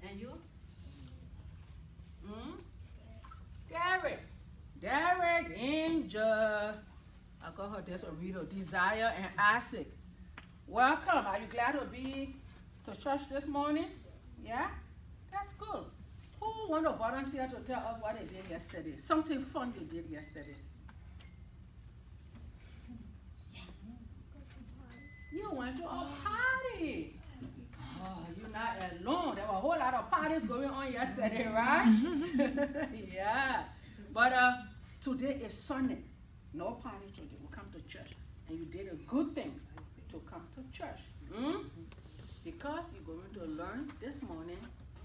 And you? Hmm? Derek. Derek, Angel. I got her this Rito. Desire and Isaac. Welcome. Are you glad to be to church this morning? Yeah? That's good. Who want to volunteer to tell us what they did yesterday? Something fun you did yesterday. You went to a party. Oh, you're not alone. There were a whole lot of parties going on yesterday, right? Yeah. But today is Sunday. No party today. We come to church. And you did a good thing to come to church. Because you're going to learn this morning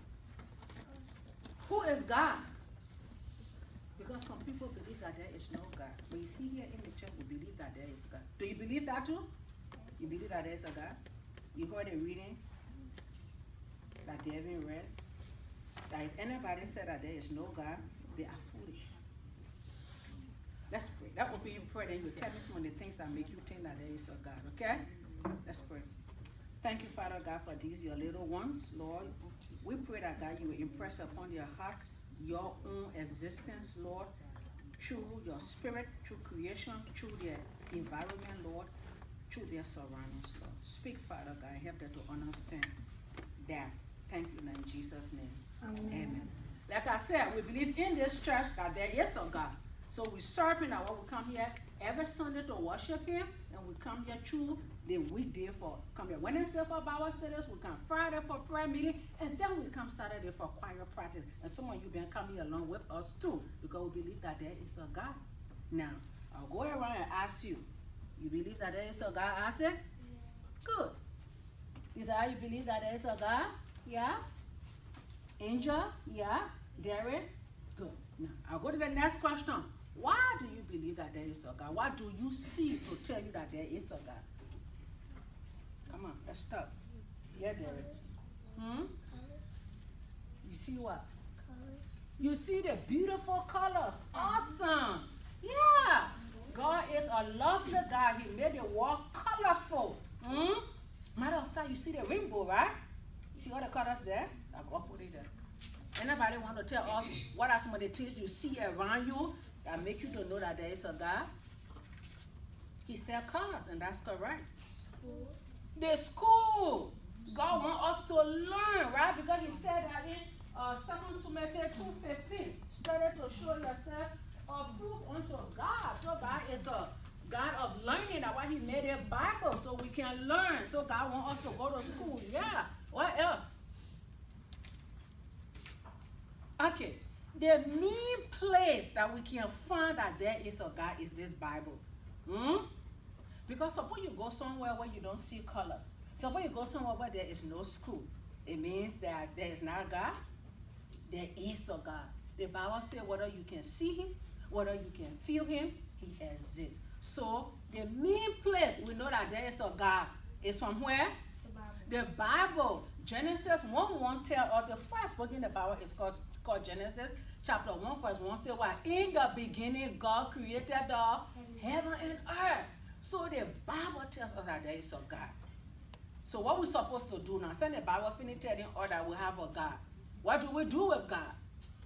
who is God. Because some people believe that there is no God. But you see here in the church, we believe that there is God. Do you believe that too? You believe that there is a God? You heard a reading that they haven't read? That if anybody said that there is no God, they are foolish. Let's pray. That will be in prayer. Then you tell me some of the things that make you think that there is a God, okay? Let's pray. Thank you, Father God, for these, your little ones, Lord. We pray that, God, you will impress upon their hearts your own existence, Lord, through your spirit, through creation, through their environment, Lord, through their surroundings, Lord. Speak, Father God, and help them to understand that. Thank you in Jesus' name. Amen. Like I said, we believe in this church that there is a God. So we serve him. Now we come here every Sunday to worship him, and we come here through the weekday for come here Wednesday for Bible studies, we come Friday for prayer meeting, and then we come Saturday for choir practice. And some of you been coming along with us too, because we believe that there is a God. Now, I'll go around and ask you, you believe that there is a God, Isaac? Yeah. Good. Is that how you believe that there is a God? Yeah? Angel? Yeah? Derek? Good. Now, I'll go to the next question. Why do you believe that there is a God? What do you see to tell you that there is a God? Come on, let's stop. Yeah, Derek. You see what? Colors. You see the beautiful colors. Awesome. Yeah. God is a lovely God. He made the world colorful. Matter of fact, you see the rainbow, right? You see all the colors there? I'll go put it there. Anybody want to tell us what are some of the things you see around you that make you to know that there is a God? He said colors, and that's correct. School. The school. God wants us to learn, right? Because he said that in 2 Timothy 2:15, study to show yourself approved unto God. So God is a God of learning. That's why he made a Bible so we can learn. So God wants us to go to school. Yeah. What else? Okay. The main place that we can find that there is a God is this Bible. Because suppose you go somewhere where you don't see colors. Suppose you go somewhere where there is no school. It means that there is not God. There is a God. The Bible says whether you can see him, whether you can feel him, he exists. So the main place we know that there is a God is from where? The Bible. Genesis 1:1 tells us the first book in the Bible is called Genesis. Chapter 1 verse 1 says what? In the beginning God created the heaven and earth. So the Bible tells us that there is a God. So what we're supposed to do now? Send the Bible finish telling us that we have a God. What do we do with God?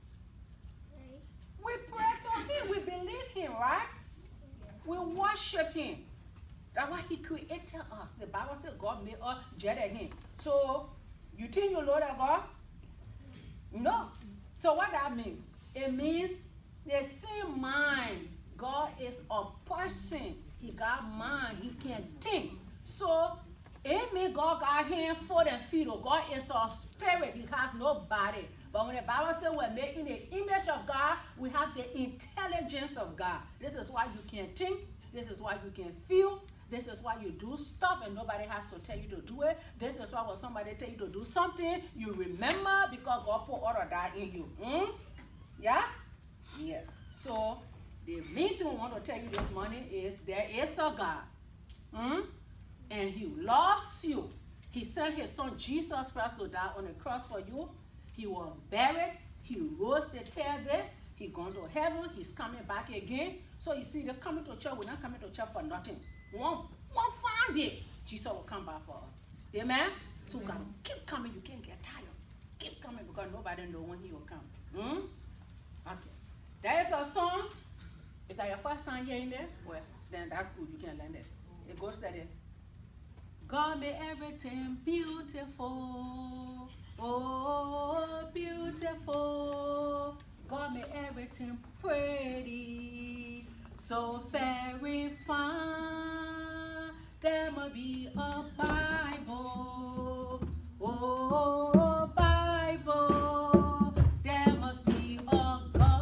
We pray to him. We believe him, right? We worship him. That's why he created us. The Bible says God made us just like him. So you think you know that God? No. So what that means? It means the same mind. God is a person. He got mind. He can think. So it means God got hand, foot, and feet. God is a spirit. He has no body. But when the Bible says we're making the image of God, we have the intelligence of God. This is why you can think. This is why you can feel. This is why you do stuff and nobody has to tell you to do it. This is why when somebody tell you to do something, you remember because God put all of that in you. Yeah? Yes. So the main thing we want to tell you this morning is there is a God. And he loves you. He sent his son Jesus Christ to die on the cross for you. He was buried. He rose the third day. He gone to heaven. He's coming back again. So you see, they're coming to church. We're not coming to church for nothing. One fine day, Jesus will come back for us. Amen? So we got to keep coming. You can't get tired. keep coming because nobody knows when he will come. Okay. There is a song. If that's your first time hearing it, well, then that's good. You can learn it. It goes like this. God made everything beautiful. Oh, beautiful. God made everything pretty. So very fine. There must be a Bible. Oh, Bible. There must be a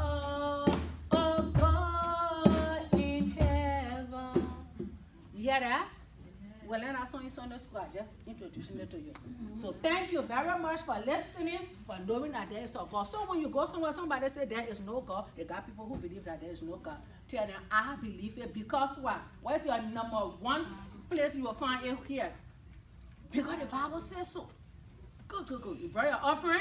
God in heaven. You hear that? Well, then I saw in Sunday school, I just introducing it to you. So thank you very much for listening, for knowing that there is a God. So when you go somewhere, somebody say there is no God. They got people who believe that there is no God. Tell them, I believe it because what? What's your number one place you will find it here? Because the Bible says so. Good, good, good. You bring your offering.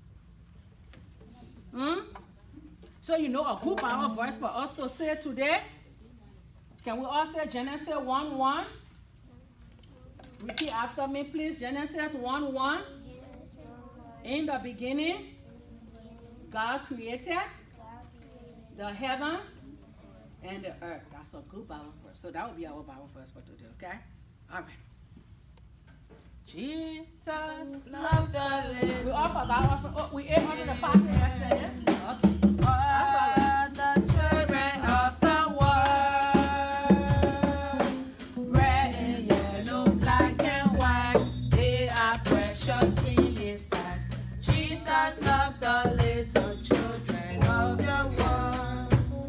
So you know a good Bible verse for us to say today. Can we all say Genesis 1:1? Repeat after me, please. Genesis 1:1. In the beginning, God created the heaven and the earth. That's a good Bible verse. So that will be our Bible verse for today, okay? All right. Jesus loved the little. We all forgot. We ate under the party yesterday. Okay. That's all right. The children of the world, red and yellow, black and white, they are precious in His sight. Jesus loved the little children of your world.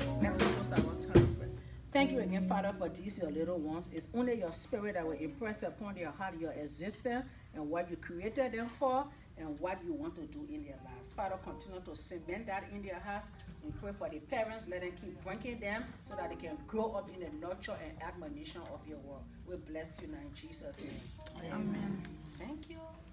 Thank you again, Father, for these your little ones. It's only your spirit that will impress upon their heart your existence and what you created them for and what you want to do in their lives. Father, continue to cement that in their hearts. We pray for the parents. Let them keep bringing them so that they can grow up in the nurture and admonition of your word. We bless you now in Jesus' name. Amen. Thank you.